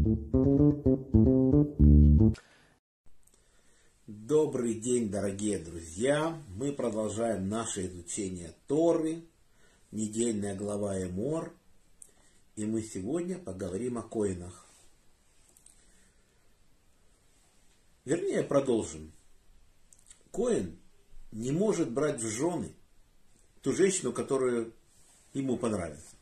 Добрый день, дорогие друзья! Мы продолжаем наше изучение Торы, недельная глава Эмор, и мы сегодня поговорим о коэнах. Вернее, продолжим. Коэн не может брать в жены ту женщину, которую ему понравится.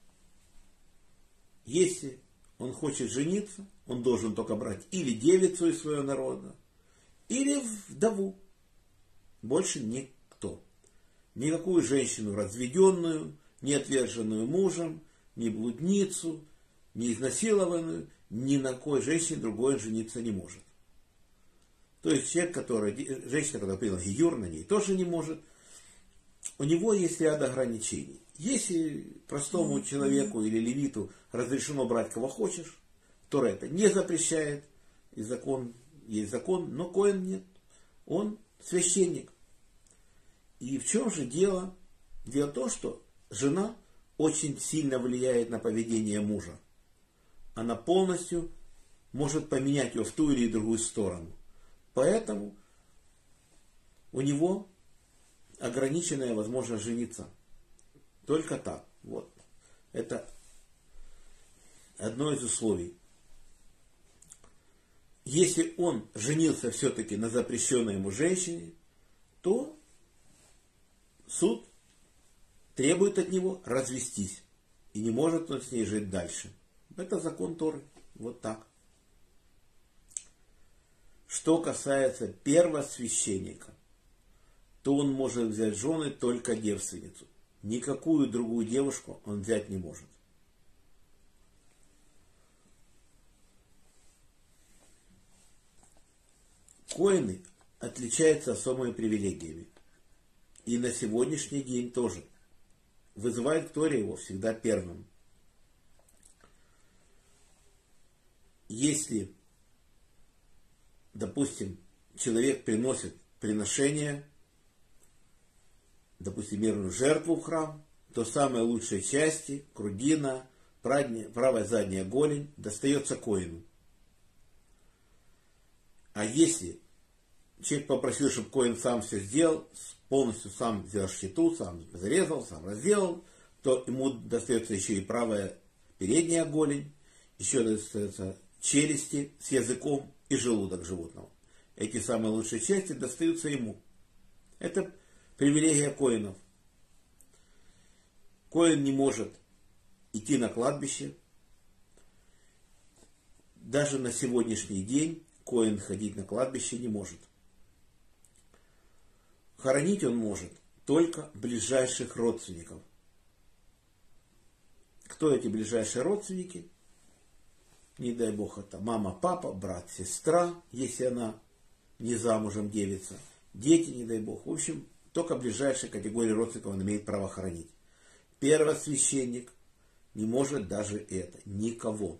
Если он хочет жениться, он должен только брать или девицу из своего народа, или вдову. Больше никто. Никакую женщину разведенную, не отверженную мужем, ни блудницу, ни изнасилованную, ни на какой женщине другой он жениться не может. То есть женщина, которая приняла гиюр, на ней тоже не может. У него есть ряд ограничений. Если простому человеку или левиту разрешено брать кого хочешь, Тора это не запрещает, и закон есть закон, но коэн нет. Он священник. И в чем же дело? Дело в том, что жена очень сильно влияет на поведение мужа. Она полностью может поменять его в ту или другую сторону. Поэтому у него ограниченная возможность жениться. Только так. Вот. Это одно из условий. Если он женился все-таки на запрещенной ему женщине, то суд требует от него развестись. И не может он с ней жить дальше. Это закон Торы. Вот так. Что касается первосвященника, то он может взять в жены только девственницу. Никакую другую девушку он взять не может. Коэны отличаются особыми привилегиями. И на сегодняшний день тоже. Вызывает к Торе его всегда первым. Если, допустим, человек приносит приношение, допустим, мирную жертву в храм, то самые лучшие части, грудина, правая задняя голень, достается коэну. А если человек попросил, чтобы коэн сам все сделал, полностью сам взял щиту, сам зарезал, сам разделал, то ему достается еще и правая передняя голень, еще достается челюсти с языком и желудок животного. Эти самые лучшие части достаются ему. Это привилегия коэнов. Коэн не может идти на кладбище. Даже на сегодняшний день коэн ходить на кладбище не может. Хоронить он может только ближайших родственников. Кто эти ближайшие родственники? Не дай бог, это мама, папа, брат, сестра, если она не замужем девица, дети, не дай бог. В общем, только ближайшая категория родственников он имеет право хоронить. Первосвященник не может даже это. Никого.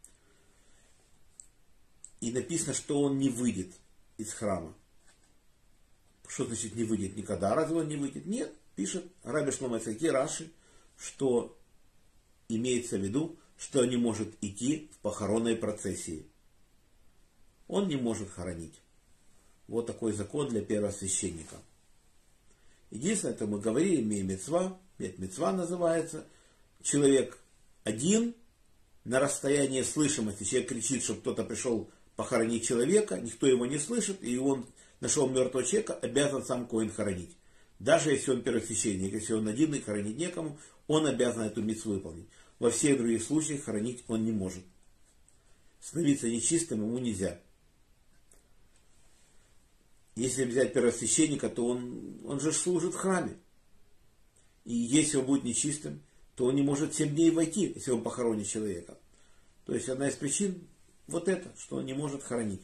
И написано, что он не выйдет из храма. Что значит не выйдет никогда? Разве он не выйдет? Нет. Пишет Раби Шломо Ицхаки Раши, что имеется в виду, что он не может идти в похоронной процессии. Он не может хоронить. Вот такой закон для первосвященника. Единственное, это мы говорили, мецва называется. Человек один, на расстоянии слышимости, человек кричит, чтобы кто-то пришел похоронить человека, никто его не слышит, и он нашел мертвого человека, обязан сам коэн хоронить. Даже если он первосвященник, если он один и хоронить некому, он обязан эту мицву выполнить. Во всех других случаях хоронить он не может. Становиться нечистым ему нельзя. Если взять первосвященника, то он же служит в храме. И если он будет нечистым, то он не может 7 дней войти, если он похоронит человека. То есть одна из причин вот это, что он не может хоронить.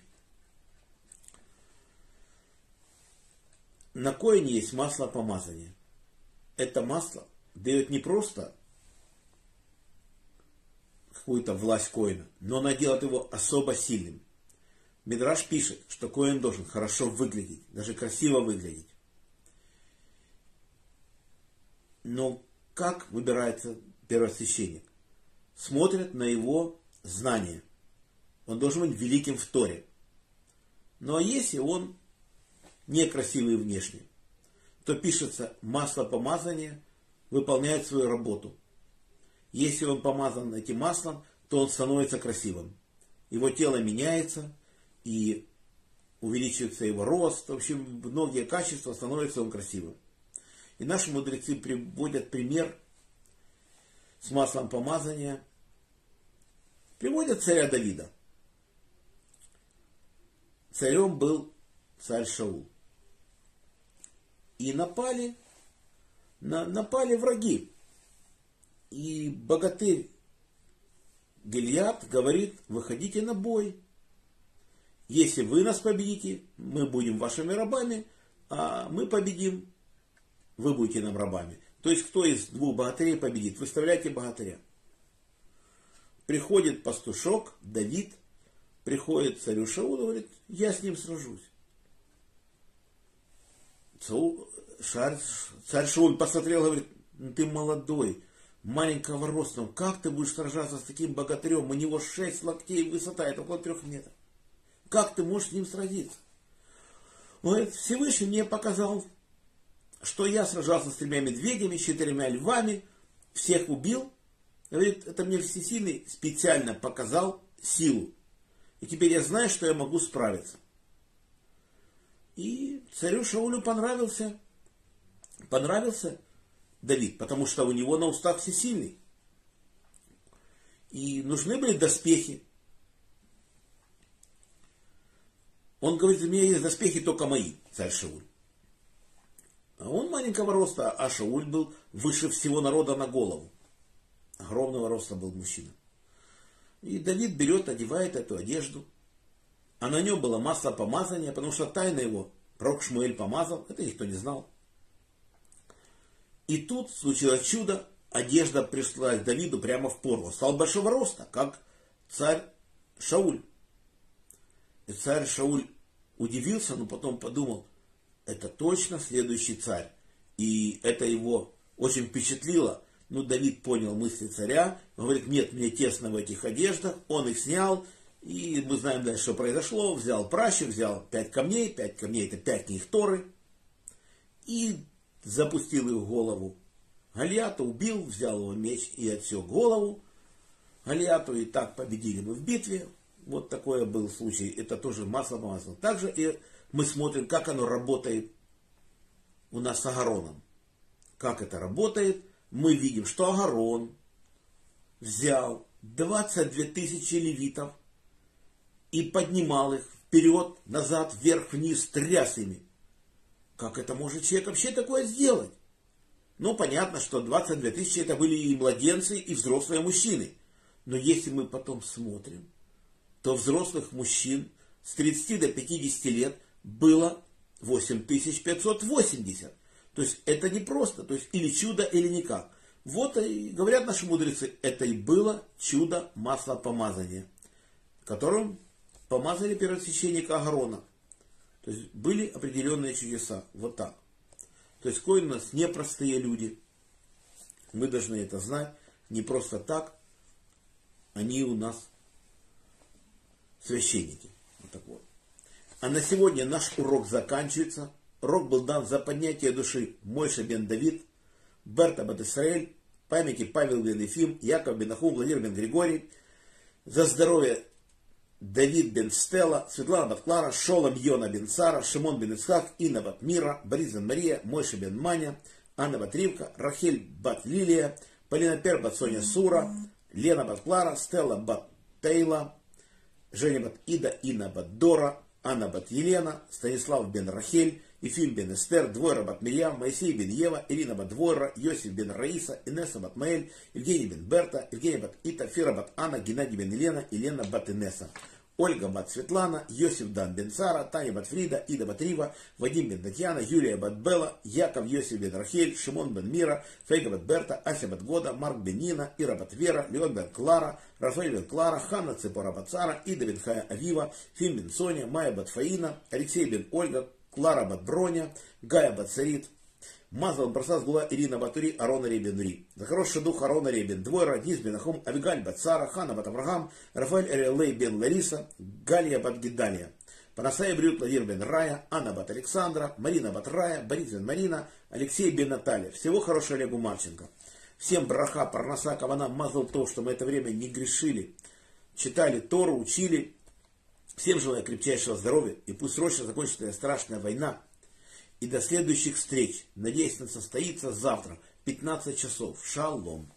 На коэне есть масло помазания. Это масло дает не просто какую-то власть коэна, но она делает его особо сильным. Мидраш пишет, что коэн должен хорошо выглядеть, даже красиво выглядеть. Но как выбирается первосвященник? Смотрят на его знания. Он должен быть великим в Торе. Ну а если он некрасивый внешне, то пишется масло помазания выполняет свою работу. Если он помазан этим маслом, то он становится красивым. Его тело меняется и увеличивается его рост. В общем, многие качества, становится он красивым. И наши мудрецы приводят пример с маслом помазания. Приводят царя Давида. Царем был царь Шаул. И напали враги. И богатырь Гильяд говорит: выходите на бой. Если вы нас победите, мы будем вашими рабами, а мы победим, вы будете нам рабами. То есть, кто из двух богатырей победит? Выставляйте богатыря. Приходит пастушок Давид, приходит царю Шаулу, говорит: я с ним сражусь. Царь Шауль посмотрел, говорит: ты молодой, маленького роста, как ты будешь сражаться с таким богатырем? У него 6 локтей высота, это около 3 метров. Как ты можешь с ним сразиться? Он говорит: Всевышний мне показал, что я сражался с 3 медведями, 4 львами, всех убил. Говорит, это мне Всесильный специально показал силу. И теперь я знаю, что я могу справиться. И царю Шаулю понравился Давид, потому что у него на устах Всесильный. И нужны были доспехи. Он говорит: у меня есть доспехи только мои, царь Шауль. А он маленького роста, а Шауль был выше всего народа на голову. Огромного роста был мужчина. И Давид берет, одевает эту одежду. А на нем было масло помазания, потому что тайно его пророк Шмуэль помазал. Это никто не знал. И тут случилось чудо. Одежда пришла к Давиду прямо в пору. Он стал большого роста, как царь Шауль. И царь Шауль удивился, но потом подумал: это точно следующий царь. И это его очень впечатлило. Ну, Давид понял мысли царя. Он говорит: нет, мне тесно в этих одеждах. Он их снял. И мы знаем дальше, что произошло. Взял пращу, взял 5 камней. 5 камней — это 5 книг Торы. И запустил их в голову Голиата, убил, взял его меч и отсек голову Голиату. И так победили мы в битве. Вот такой был случай. Это тоже масло помазано. Также и мы смотрим, как оно работает у нас с Агароном. Как это работает. Мы видим, что Агарон взял 22 тысячи левитов и поднимал их вперед, назад, вверх, вниз, тряс ими. Как это может человек вообще такое сделать? Ну, понятно, что 22 тысячи это были и младенцы, и взрослые мужчины. Но если мы потом смотрим, то взрослых мужчин с 30 до 50 лет было 8580. То есть это не просто, то есть или чудо, или никак. Вот и говорят наши мудрецы, это и было чудо масла помазания, которым помазали первосвященника Аарона. То есть были определенные чудеса. Вот так. То есть кои у нас непростые люди. Мы должны это знать. Не просто так. Они у нас священники. Вот так вот. А на сегодня наш урок заканчивается. Урок был дан за поднятие души Мойше бен Давид, Берта бен Исраэль, памяти Павел бен Ефим, Яков бен Нахум, Владимир бен Григорий, за здоровье Давид бен Стелла, Светлана бат Клара, Шолом Йона бен Сара, Шимон бен Ицхак, Инна бат Мира, Борис бен Мария, Мойше бен Маня, Анна бат Ривка, Рахель бат Лилия, Полина Пер бат Соня Сура, Лена бат Клара, Стелла бат Тейла, Женя бат Ида, Инна бат Дора, Анна бат Елена, Станислав бен Рахель, Ефим бен Эстер, Двойра бат Мирьям, Моисей бен Ева, Ирина бат Двойра, Йосиф бен Раиса, Инесса бат Маэль, Евгений бен Берта, Евгений бат Ита, Фира бат Анна, Геннадий бен Елена, Елена бат Инесса, Ольга бат Светлана, Йосиф дан бен Сара, Таня бат Фрида, Ида бат Рива, Вадим бен Татьяна, Юлия бат Белла, Яков Йосиф бен Рахель, Шимон бен Мира, Фейга бат Берта, Ася бат Года, Марк бен Нина, Ира бат Вера, Леон бен Клара, Рафаэль бен Клара, Ханна Ципора бат Сара, Ида бен Хая Авива, Фим бен Соня, Майя бат Фаина, Алексей бен Ольга, Клара бат Броня, Гая бат Сарит, Мазал Барсас была Ирина Батури, Арона Ребен Ри. За хороший дух Арона Ребен. Двое родниц Бенахум, Авигаль Бацара, Хана Батамрагам, Рафаэль Эрелей Бен Лариса, Галия Батгидалия. Панасая Брют Владимир Бен Рая, Анна Бат Александра, Марина Бат Рая, Борис Бен Марина, Алексей Бен Наталья. Всего хорошего Олегу Марченко. Всем браха, парнаса, кавана, мазал то, что мы это время не грешили. Читали Тору, учили. Всем желаю крепчайшего здоровья. И пусть срочно закончится эта страшная война. И до следующих встреч. Надеюсь, она состоится завтра. 15 часов. Шалом.